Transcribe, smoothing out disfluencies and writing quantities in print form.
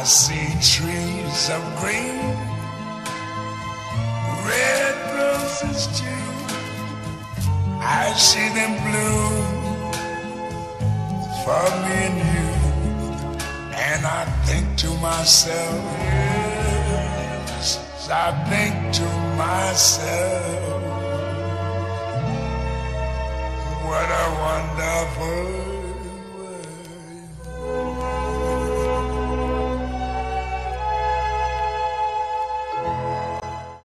see trees of green, red roses too. I see them bloom for me and you. And I think to myself, yes, I think to myself, what a wonderful